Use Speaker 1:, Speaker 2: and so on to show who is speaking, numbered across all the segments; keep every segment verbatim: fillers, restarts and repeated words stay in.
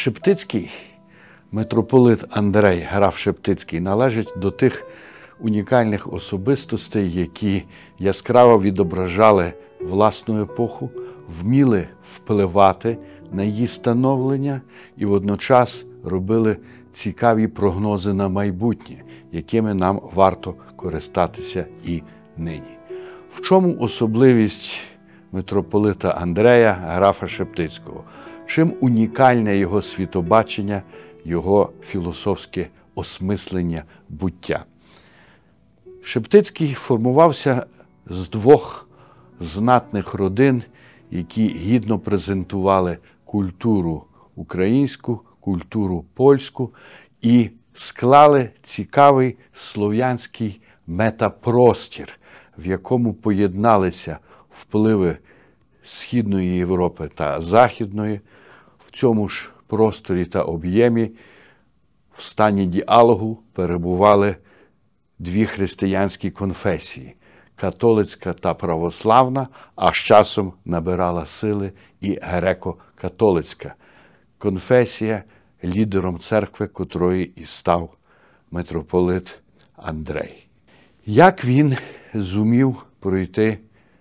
Speaker 1: Шептицький, митрополит Андрей, граф Шептицький, належить до тих унікальних особистостей, які яскраво відображали власну епоху, вміли впливати на її становлення і водночас робили цікаві прогнози на майбутнє, якими нам варто користатися і нині. В чому особливість митрополита Андрея, графа Шептицького? Чим унікальне його світобачення, його філософське осмислення буття? Шептицький формувався з двох знатних родин, які гідно презентували культуру українську, культуру польську і склали цікавий слов'янський метапростір, в якому поєдналися впливи Східної Європи та Західної. В цьому ж просторі та об'ємі в стані діалогу перебували дві християнські конфесії – католицька та православна, а з часом набирала сили і греко-католицька конфесія, лідером церкви котрої і став митрополит Андрей. Як він зумів пройти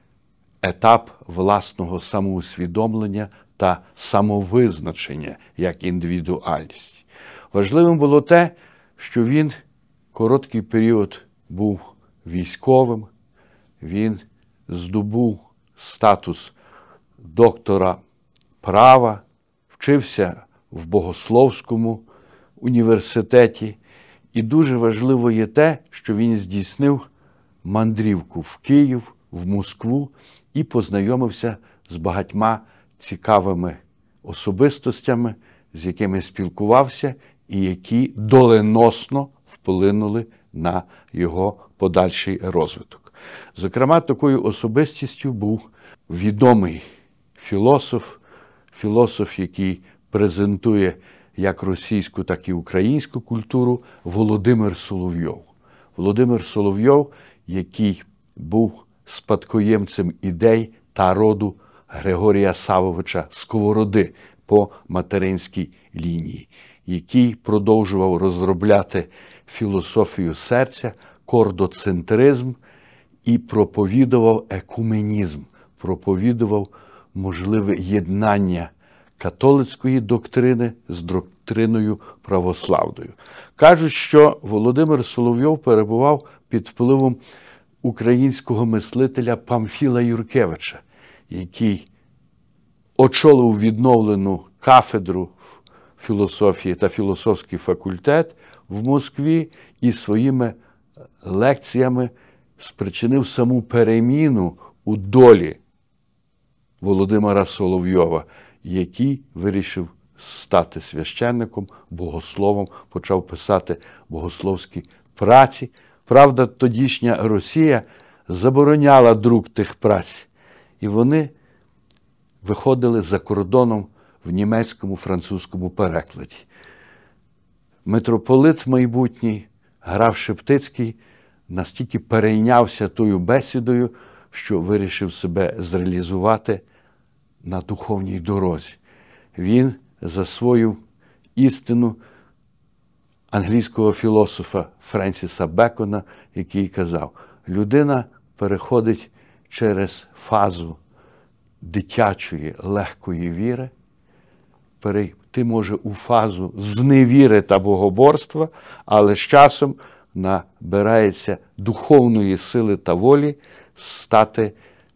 Speaker 1: етап власного самоусвідомлення та самовизначення як індивідуальність? Важливим було те, що він короткий період був військовим, він здобув статус доктора права, вчився в Богословському університеті. І дуже важливо є те, що він здійснив мандрівку в Київ, в Москву і познайомився з багатьма цікавими особистостями, з якими спілкувався і які доленосно вплинули на його подальший розвиток. Зокрема, такою особистістю був відомий філософ, філософ, який презентує як російську, так і українську культуру, Володимир Соловйов. Володимир Соловйов, який був спадкоємцем ідей та роду Григорія Савовича Сковороди по материнській лінії, який продовжував розробляти філософію серця, кордоцентризм і проповідував екуменізм, проповідував можливе єднання католицької доктрини з доктриною православною. Кажуть, що Володимир Соловйов перебував під впливом українського мислителя Памфіла Юркевича, який очолив відновлену кафедру філософії та філософський факультет в Москві і своїми лекціями спричинив саму переміну у долі Володимира Соловйова, який вирішив стати священником, богословом, почав писати богословські праці. Правда, тодішня Росія забороняла друк тих праць, і вони виходили за кордоном в німецькому, французькому перекладі. Митрополит майбутній, граф Шептицький, настільки перейнявся тою бесідою, що вирішив себе зреалізувати на духовній дорозі. Він засвоїв істину англійського філософа Френсіса Бекона, який казав: людина переходить через фазу дитячої легкої віри, перейти може у фазу зневіри та богоборства, але з часом набирається духовної сили та волі стати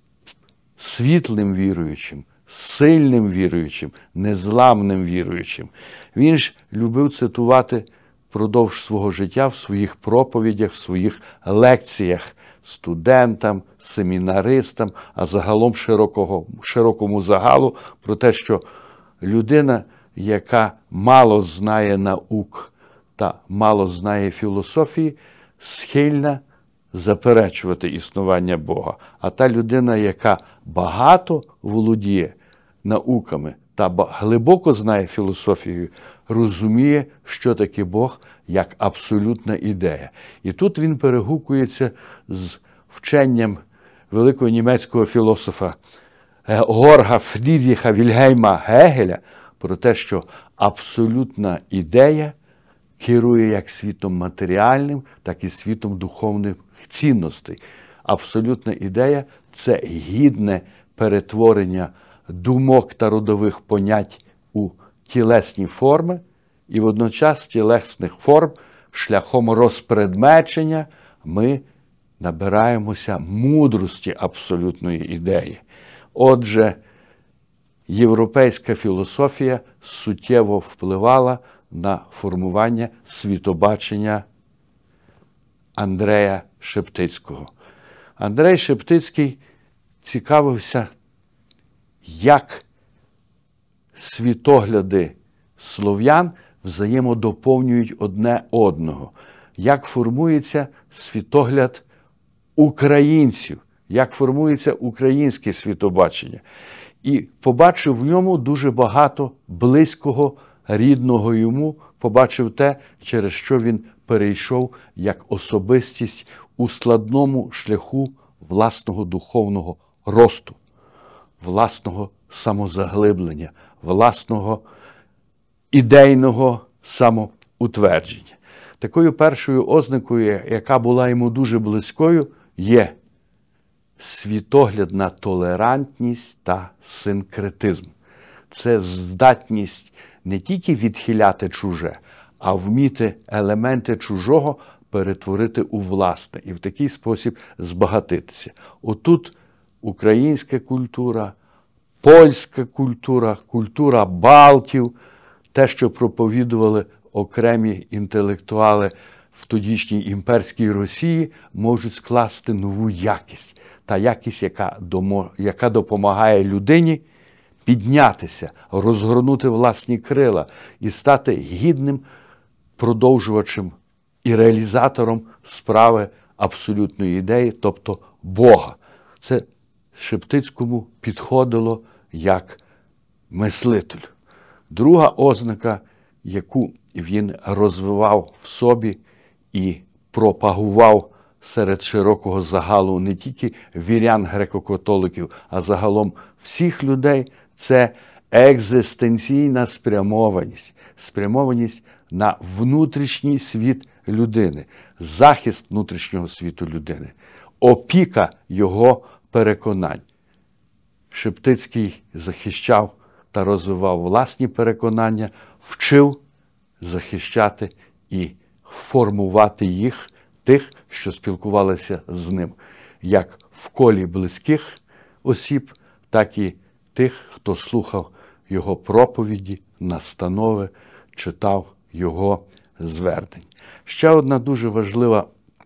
Speaker 1: світлим віруючим, сильним віруючим, незламним віруючим. Він ж любив цитувати впродовж свого життя в своїх проповідях, в своїх лекціях студентам, семінаристам, а загалом широкого, широкому загалу про те, що людина, яка мало знає наук та мало знає філософії, схильна заперечувати існування Бога. А та людина, яка багато володіє науками та глибоко знає філософію, розуміє, що таке Бог як абсолютна ідея. І тут він перегукується з вченням великого німецького філософа Георга Фрідріха Вільгельма Гегеля про те, що абсолютна ідея керує як світом матеріальним, так і світом духовних цінностей. Абсолютна ідея – це гідне перетворення думок та родових понять у тілесні форми, і водночас тілесних форм шляхом розпредмечення ми набираємося мудрості абсолютної ідеї. Отже, європейська філософія суттєво впливала на формування світобачення Андрея Шептицького. Андрей Шептицький цікавився, як світогляди слов'ян взаємодоповнюють одне одного, як формується світогляд українців, як формується українське світобачення. І побачив в ньому дуже багато близького, рідного йому, побачив те, через що він перейшов як особистість у складному шляху власного духовного росту, власного самозаглиблення, власного ідейного самоутвердження. Такою першою ознакою, яка була йому дуже близькою, є світоглядна толерантність та синкретизм. Це здатність не тільки відхиляти чуже, а вміти елементи чужого перетворити у власне і в такий спосіб збагатитися. Отут українська культура, польська культура, культура Балтів, те, що проповідували окремі інтелектуали в тодішній імперській Росії, можуть скласти нову якість. Та якість, яка, домо, яка допомагає людині піднятися, розгорнути власні крила і стати гідним продовжувачем і реалізатором справи абсолютної ідеї, тобто Бога. Це Шептицькому підходило як мислителю. Друга ознака, яку він розвивав в собі і пропагував серед широкого загалу не тільки вірян греко-католиків, а загалом всіх людей, це екзистенційна спрямованість, спрямованість на внутрішній світ людини, захист внутрішнього світу людини, опіка його переконань. Шептицький захищав та розвивав власні переконання, вчив захищати і формувати їх, тих, що спілкувалися з ним, як в колі близьких осіб, так і тих, хто слухав його проповіді, настанови, читав його звернень. Ще одна дуже важлива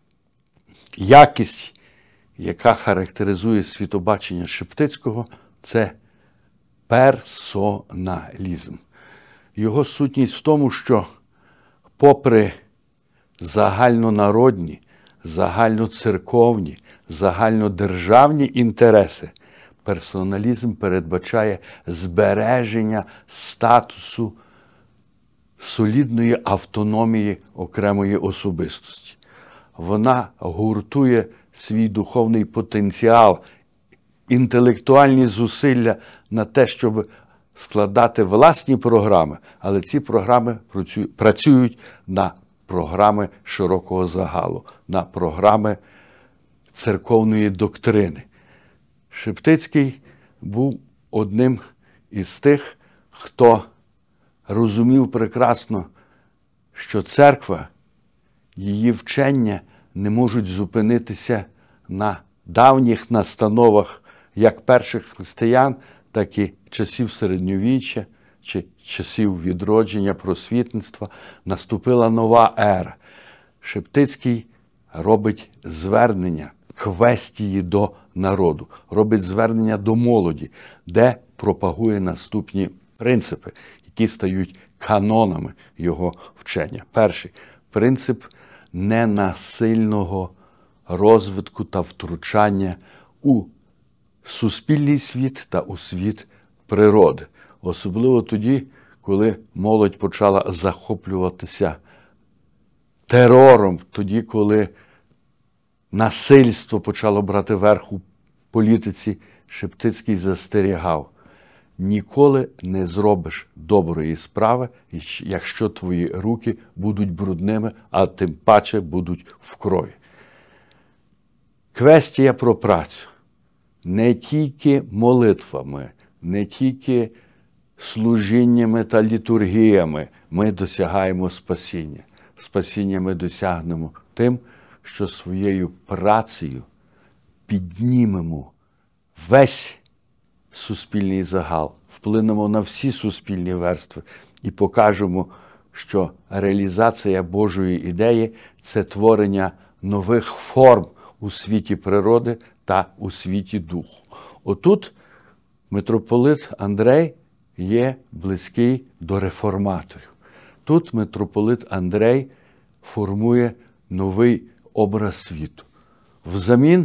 Speaker 1: якість, яка характеризує світобачення Шептицького, це персоналізм. Його сутність в тому, що попри загальнонародні, загальноцерковні, загальнодержавні інтереси, персоналізм передбачає збереження статусу солідної автономії окремої особистості. Вона гуртує свій духовний потенціал, інтелектуальні зусилля на те, щоб складати власні програми, але ці програми працюють на програми широкого загалу, на програми церковної доктрини. Шептицький був одним із тих, хто розумів прекрасно, що церква, її вчення не можуть зупинитися на давніх настановах як перших християн, так і часів середньовіччя чи часів відродження, просвітництва. Наступила нова ера. Шептицький робить звернення, квестії до народу, робить звернення до молоді, де пропагує наступні принципи, які стають канонами його вчення. Перший принцип ненасильного розвитку та втручання у суспільний світ та у світ природи. Особливо тоді, коли молодь почала захоплюватися терором, тоді, коли насильство почало брати верх у політиці, Шептицький застерігав. ніколи не зробиш доброї справи, якщо твої руки будуть брудними, а тим паче будуть в крові. Квестія про працю. Не тільки молитвами, не тільки служіннями та літургіями ми досягаємо спасіння. Спасіння ми досягнемо тим, що своєю працею піднімемо весь суспільний загал, вплинемо на всі суспільні верстви і покажемо, що реалізація Божої ідеї – це творення нових форм у світі природи та у світі духу. Отут митрополит Андрей є близький до реформаторів. Тут митрополит Андрей формує новий образ світу. Взамін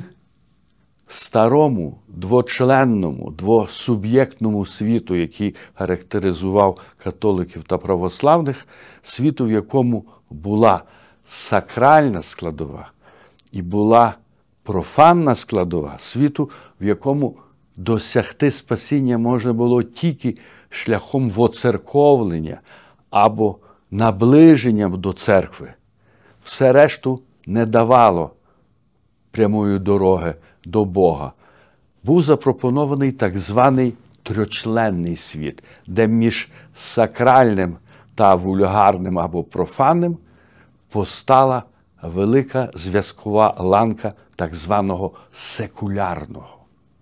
Speaker 1: старому, двочленному, двосуб'єктному світу, який характеризував католиків та православних, світу, в якому була сакральна складова і була профанна складова, світу, в якому досягти спасіння можна було тільки шляхом воцерковлення або наближенням до церкви. Все решту не давало прямої дороги до Бога. Був запропонований так званий трьочленний світ, де між сакральним та вульгарним або профанним постала велика зв'язкова ланка так званого секулярного,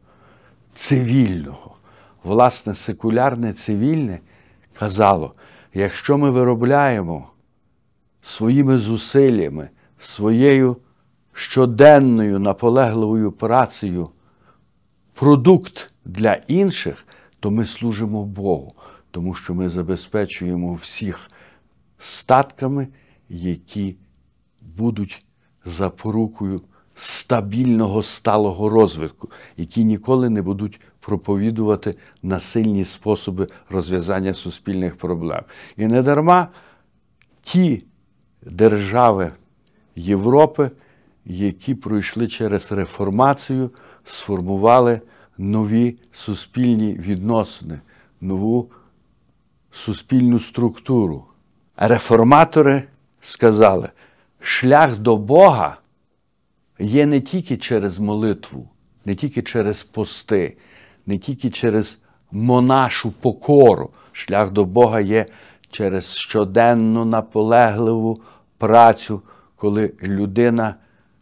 Speaker 1: цивільного. Власне, секулярне, цивільне казало, якщо ми виробляємо своїми зусиллями, своєю щоденною наполегливою працею продукт для інших, то ми служимо Богу, тому що ми забезпечуємо всіх статками, які будуть запорукою стабільного, сталого розвитку, які ніколи не будуть проповідувати насильні способи розв'язання суспільних проблем. І недарма ті держави Європи, які пройшли через реформацію, сформували нові суспільні відносини, нову суспільну структуру. Реформатори сказали, шлях до Бога є не тільки через молитву, не тільки через пости, не тільки через монашу покору. Шлях до Бога є через щоденну наполегливу працю, коли людина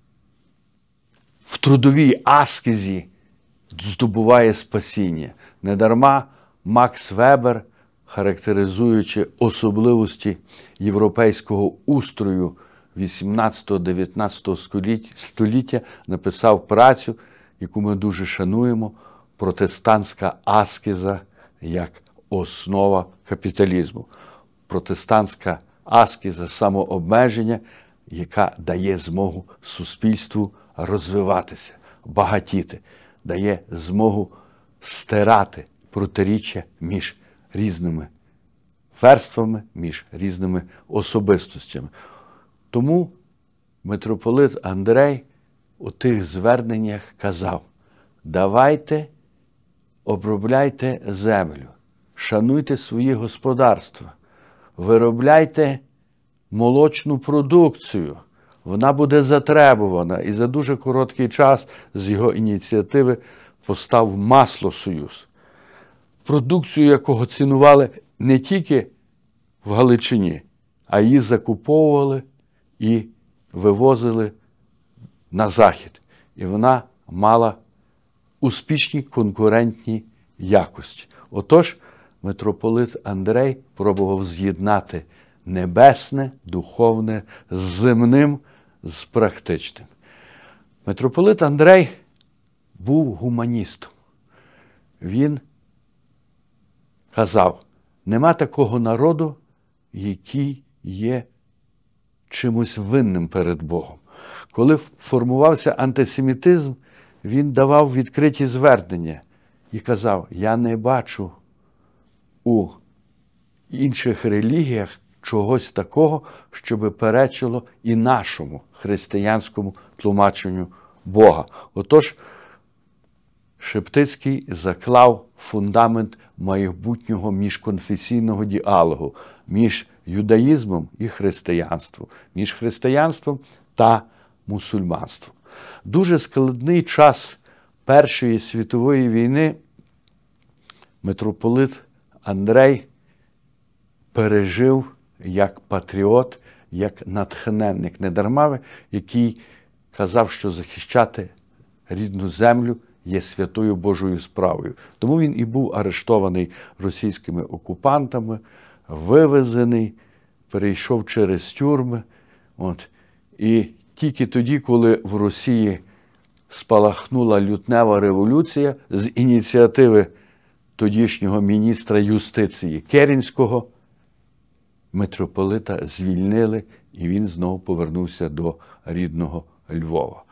Speaker 1: в трудовій аскезі здобуває спасіння. Недарма Макс Вебер, характеризуючи особливості європейського устрою вісімнадцятого-дев'ятнадцятого століття, написав працю, яку ми дуже шануємо, «Протестантська аскеза як основа капіталізму». Протестантська аскеза самообмеження, яка дає змогу суспільству розвиватися, багатіти, дає змогу стирати протиріччя між різними верствами, між різними особистостями. Тому митрополит Андрей у тих зверненнях казав, давайте обробляйте землю, шануйте свої господарства, виробляйте молочну продукцію, вона буде затребувана. І за дуже короткий час з його ініціативи постав Маслосоюз, продукцію якого цінували не тільки в Галичині, а її закуповували і вивозили на Захід. І вона мала успішні конкурентні якості. Отож, митрополит Андрей пробував з'єднати небесне, духовне з земним, з практичним. Митрополит Андрей був гуманістом. Він казав, нема такого народу, який є чимось винним перед Богом. Коли формувався антисемітизм, він давав відкриті звернення і казав, я не бачу у інших релігіях чогось такого, щоб перечило і нашому християнському тлумаченню Бога. Отож, Шептицький заклав фундамент майбутнього міжконфесійного діалогу між юдаїзмом і християнством, між християнством та мусульманством. Дуже складний час Першої світової війни митрополит Андрей пережив як патріот, як натхненник недарма, який казав, що захищати рідну землю є святою Божою справою. Тому він і був арештований російськими окупантами, вивезений, перейшов через тюрми. От. І тільки тоді, коли в Росії спалахнула лютнева революція з ініціативи тодішнього міністра юстиції Керенського, митрополита звільнили, і він знову повернувся до рідного Львова.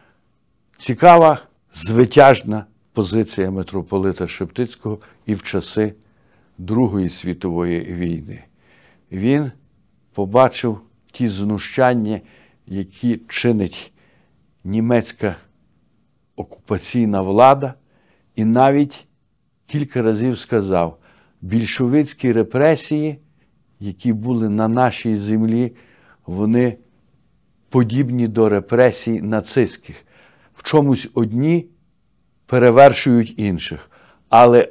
Speaker 1: Цікава, звитяжна позиція митрополита Шептицького і в часи Другої світової війни. Він побачив ті знущання, які чинить німецька окупаційна влада, і навіть кілька разів сказав, більшовицькі репресії, які були на нашій землі, вони подібні до репресій нацистських. В чомусь одні перевершують інших. Але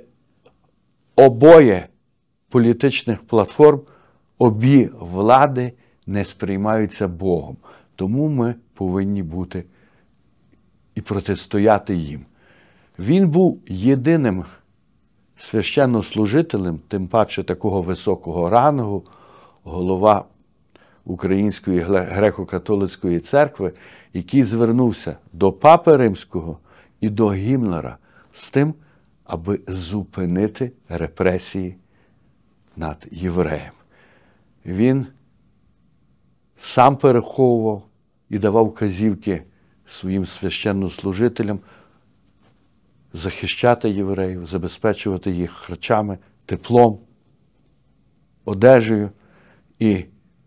Speaker 1: обоє політичних платформ, обі влади не сприймаються Богом. Тому ми повинні бути і протистояти їм. Він був єдиним священнослужителем, тим паче такого високого рангу, голова Української греко-католицької церкви, який звернувся до Папи Римського і до Гіммлера з тим, аби зупинити репресії над євреєм. Він сам переховував і давав вказівки своїм священнослужителям захищати євреїв, забезпечувати їх харчами, теплом, одежею. І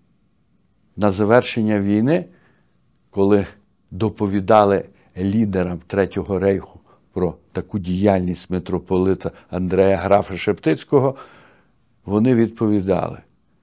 Speaker 1: на завершення війни, коли доповідали лідерам Третього рейху про таку діяльність митрополита Андрея графа Шептицького, вони відповідали: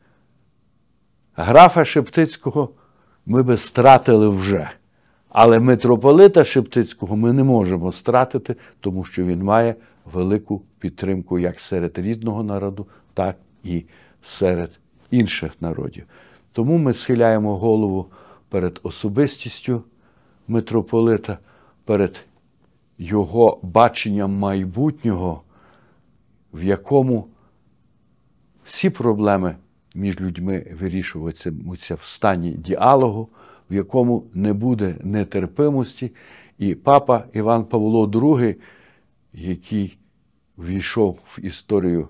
Speaker 1: графа Шептицького ми би стратили вже, але митрополита Шептицького ми не можемо стратити, тому що він має велику підтримку як серед рідного народу, так і серед інших народів. Тому ми схиляємо голову перед особистістю митрополита, перед його баченням майбутнього, в якому всі проблеми між людьми вирішуватимуться в стані діалогу, в якому не буде нетерпимості. І папа Іван Павло другий, який ввійшов в історію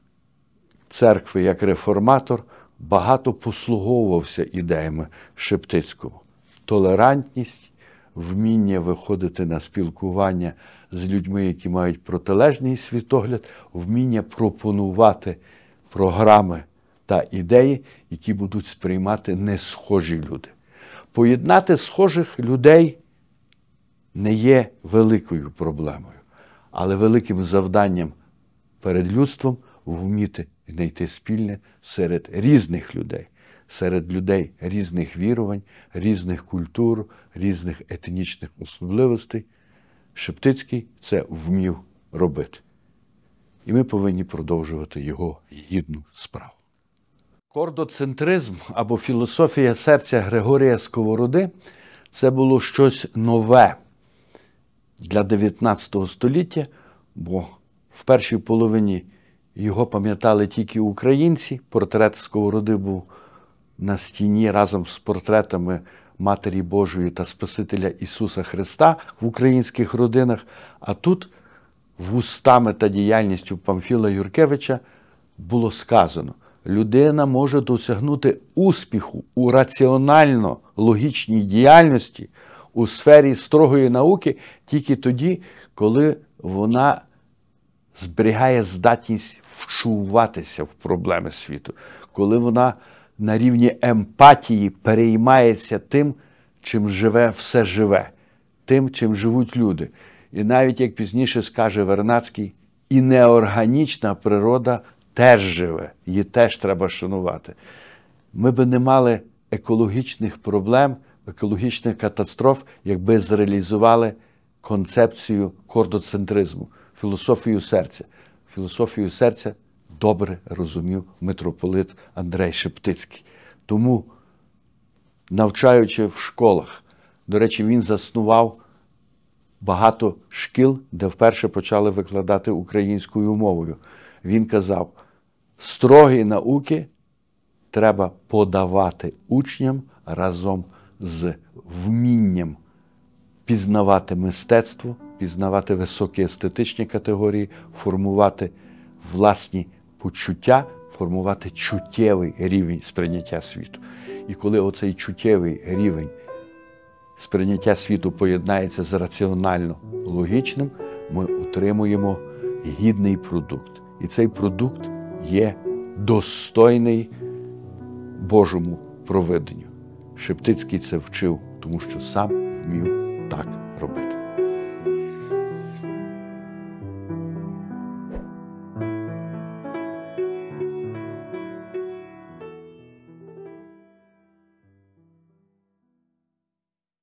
Speaker 1: церкви як реформатор, багато послуговувався ідеями Шептицького. Толерантність, вміння виходити на спілкування з людьми, які мають протилежний світогляд, вміння пропонувати програми та ідеї, які будуть сприймати не схожі люди. Поєднати схожих людей не є великою проблемою, але великим завданням перед людством вміти знайти спільне серед різних людей, серед людей різних вірувань, різних культур, різних етнічних особливостей. Шептицький це вмів робити. І ми повинні продовжувати його гідну справу. Кордоцентризм або філософія серця Григорія Сковороди – це було щось нове для дев'ятнадцятого століття, бо в першій половині його пам'ятали тільки українці. Портрет Сковороди був на стіні разом з портретами Матері Божої та Спасителя Ісуса Христа в українських родинах. А тут вустами та діяльністю Памфіла Юркевича було сказано: людина може досягнути успіху у раціонально-логічній діяльності у сфері строгої науки тільки тоді, коли вона зберігає здатність вчуватися в проблеми світу, коли вона на рівні емпатії переймається тим, чим живе все живе, тим, чим живуть люди. І навіть, як пізніше скаже Вернадський, І неорганічна природа теж живе, її теж треба шанувати. Ми би не мали екологічних проблем, екологічних катастроф, якби зреалізували концепцію кордоцентризму, філософію серця. Філософію серця добре розумів митрополит Андрей Шептицький. Тому, навчаючи в школах, до речі, він заснував багато шкіл, де вперше почали викладати українською мовою. Він казав, строгі науки треба подавати учням разом з вмінням пізнавати мистецтво, пізнавати високі естетичні категорії, формувати власні почуття, формувати чуттєвий рівень сприйняття світу. І коли оцей чуттєвий рівень сприйняття світу поєднається з раціонально-логічним, ми отримуємо гідний продукт. І цей продукт є достойний Божому провиденню. Шептицький це вчив, тому що сам вмів так робити.